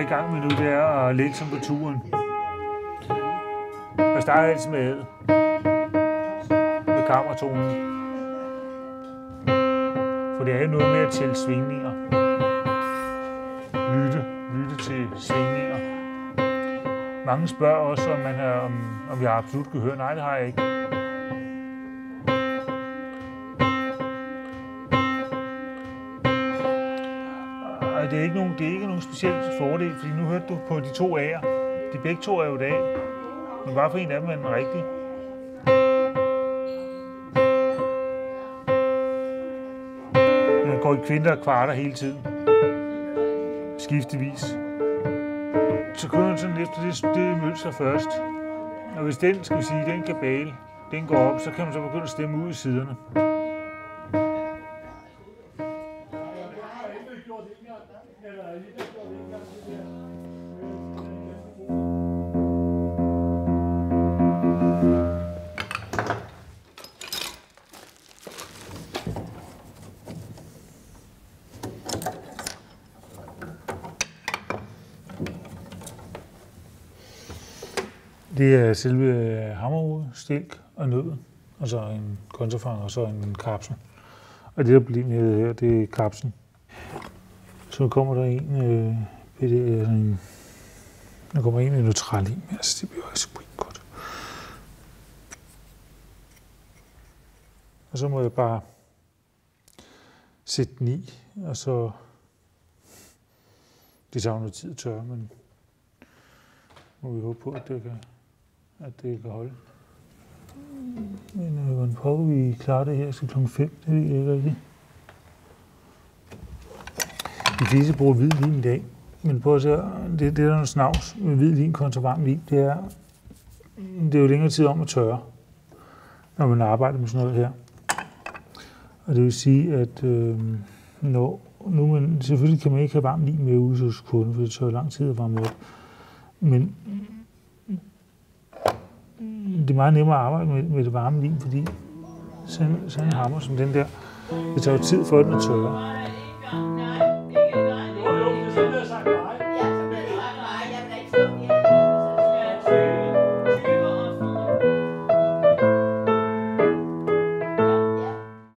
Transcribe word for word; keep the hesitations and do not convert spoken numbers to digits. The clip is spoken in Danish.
i gang med nu, det er at lægge sig på turen. Jeg starter altid med, med kammertonen. For det er jo noget med at tælle svingninger. Lytte, lytte til svingninger. Mange spørger også, om, man har, om, om jeg har absolut gehør. Nej, det har jeg ikke. Og det er ikke nogen, det er ikke nogen speciel fordel, fordi nu hørte du på de to A'er. De begge to er jo et A. Men bare for en af dem er den rigtig. Den går i kvinter og kvarter hele tiden. Skiftevis. Så kører man sådan efter det, det mønster først. Og hvis den, skal vi sige, den kabale, den går op, så kan man så begynde at stemme ud i siderne. Det er selve hammerhovedet, stilk og nøden, og så en kontrafanger og så en kapsel. Og det, der bliver med her, det er kapslen. Så kommer der en, øh, det er en, der kommer en med neutralim, altså det bliver også godt. Og så må jeg bare sætte den i, og så, det tager noget tid at tørre, men må vi håbe på, at det kan, at det kan holde. Men øh, hvordan prøver vi klare det her til klokken fem? Det ved jeg ikke rigtigt. De fleste bruger hvid vin i dag, men prøv at se, det, det der er noget snavs med hvid vin kontra varm vin, det er, det er jo længere tid om at tørre, når man arbejder med sådan noget her. Og det vil sige, at øh, når, nu man, selvfølgelig kan man ikke have varm vin med ude hos kunden, for det tager lang tid at varme op. Men det er meget nemmere at arbejde med, med det varme vin, fordi sådan, sådan en hammer som den der, det tager jo tid for den at tørre.